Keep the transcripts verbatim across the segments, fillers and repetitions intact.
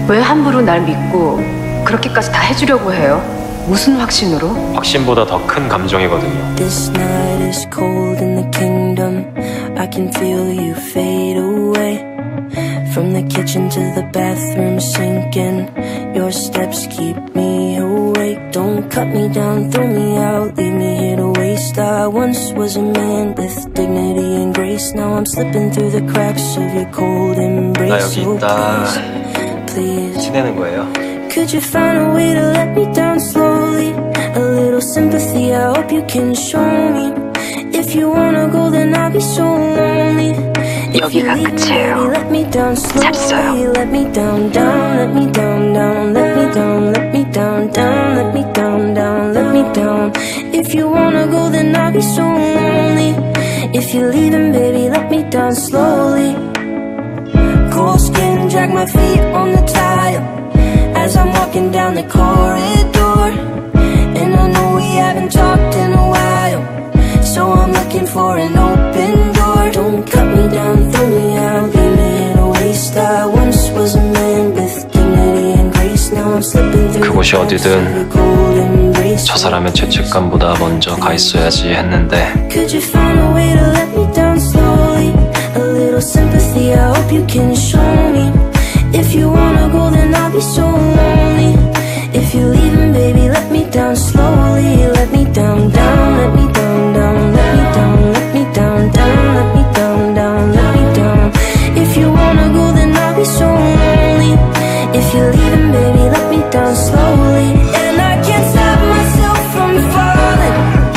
왜 함부로 날 믿고 그렇게까지 다 해주려고 해요? 무슨 확신으로? 확신보다 더 큰 감정이거든요. This night is cold in the kingdom. I can feel you fade away. From the kitchen to the bathroom sinking. Your steps keep me awake. Don't cut me down, throw me out, leave me here to waste. I once was a man with dignity and grace. Now I'm slipping through the cracks of your cold embrace. 나 여기 있다. Please, 지내는 거예요? could you find a way to let me down slowly? A little sympathy, I hope you can show me. If you wanna go, then I'll be so lonely. 여기가 끝이에요. 잤어요. Let me down, down, let me down, down, let me down, let me down, down, let me down, down, let me down. If you wanna go, then I'll be so lonely. If you're leaving, baby, let me down slowly. Cold skin, drag my feet on the tile as I'm walking down the corridor. And I know we haven't talked in a while, so I'm looking for an open door. Don't cut me down, throw me out, leave me in a waste. I once was a man with dignity and grace. Now I'm slipping through 그곳이 어디든 저 사람의 죄책감보다 먼저 가 있어야지 했는데 Could you find a way to let me down slowly? A little sympathy, I hope you can show me. If you wanna go, then I'll be so lonely. If you're leaving, baby, let me down slowly. Let me down, down, let me down, down, let me down, let me down, down, let me down, down, let me down. If you wanna go, then I'll be so lonely. If you're leaving, baby, let me down slowly. And I can't stop myself from falling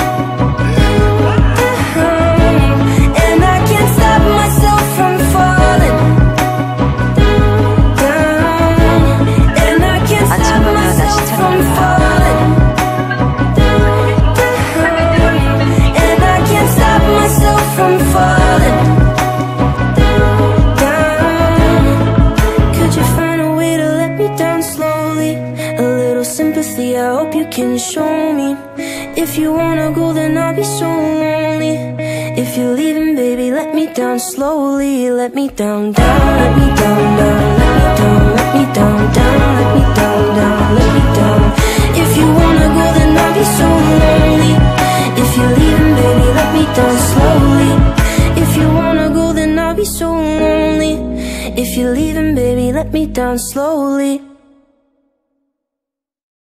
down. And I can't stop myself from falling down. And I can't stop myself from falling down. And I can't stop myself from falling down. Could you find a way to let me down slowly? A little sympathy, I hope you can show me. If you wanna go, then I'll be so lonely. If you're leaving, baby, let me down slowly. Let me down, down, let me down, down, let me down, let me down, down, let me down, down, let me down. If you wanna go, then I'll be so lonely. If you're leaving, baby, let me down slowly. If you wanna go, then I'll be so lonely. If you're leaving, baby, let me down slowly.